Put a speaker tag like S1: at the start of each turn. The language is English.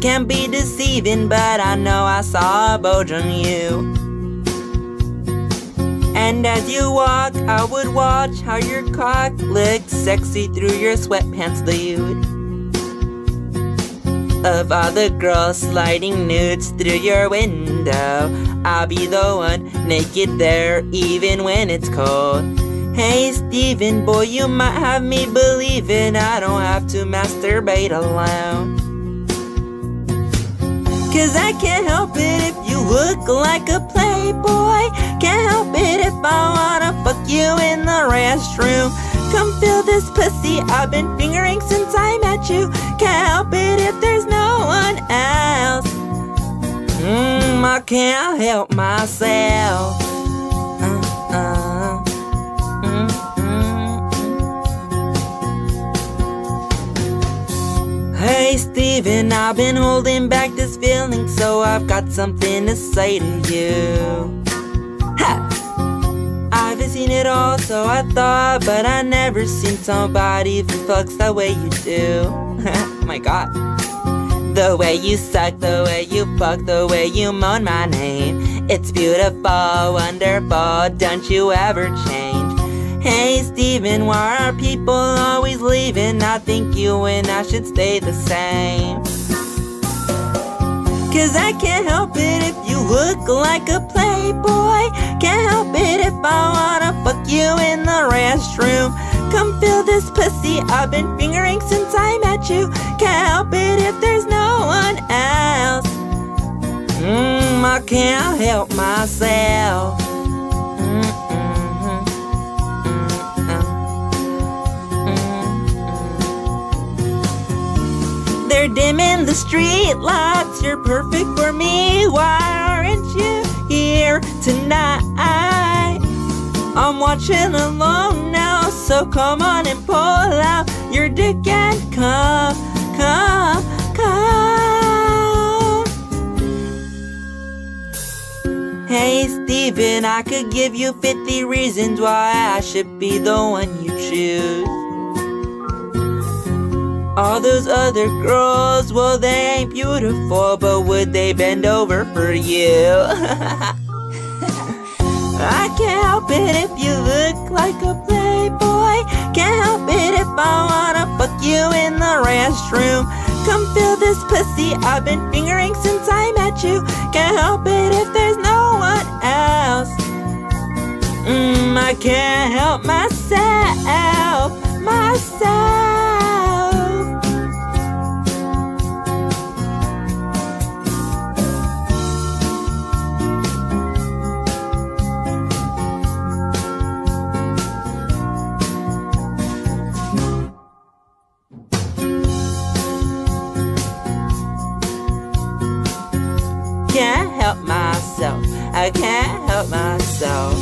S1: can be deceiving, but I know I saw a bulge on you. And as you walk, I would watch how your cock looked sexy through your sweatpants lewd. Of all the girls sliding nudes through your window, I'll be the one naked there even when it's cold. Hey Steven, boy, you might have me believing I don't have to masturbate alone. Cause I can't help it if you look like a playboy. Can't help it if I wanna fuck you in the restroom. Come feel this pussy I've been fingering since I met you. Can't help it if there's no one else. I can't help myself. Hey Steven, I've been holding back this feeling, so I've got something to say to you. Ha! I've seen it all, so I thought, but I never seen somebody who fucks the way you do. Oh my god. The way you suck, the way you fuck, the way you moan my name. It's beautiful, wonderful, don't you ever change. Hey Steven, why are people always leaving? I think you and I should stay the same. Cause I can't help it if you look like a playboy. Can't help it if I wanna fuck you in the restroom. Come feel this pussy I've been fingering since I met you. Can't help it if there's no one else. I can't help myself. They're dimming the street lights, you're perfect for me. Why aren't you here tonight? I'm watching alone now, so come on and pull out your dick and come. Hey Steven, I could give you 50 reasons why I should be the one you choose. All those other girls, well, they ain't beautiful, but would they bend over for you? I can't help it if you look like a playboy. Can't help it if I wanna fuck you in the restroom. Come feel this pussy I've been fingering since I met you. Can't help it if there's no one else. I can't help myself. Can't help myself. I can't help myself.